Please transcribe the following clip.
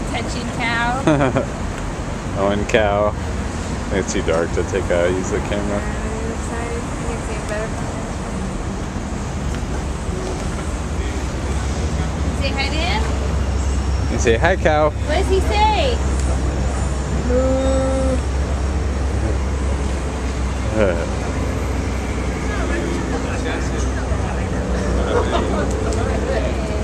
touching cow. Owen cow. It's too dark to use the camera. Say hi to him? You say hi, cow. What does he say? Moo.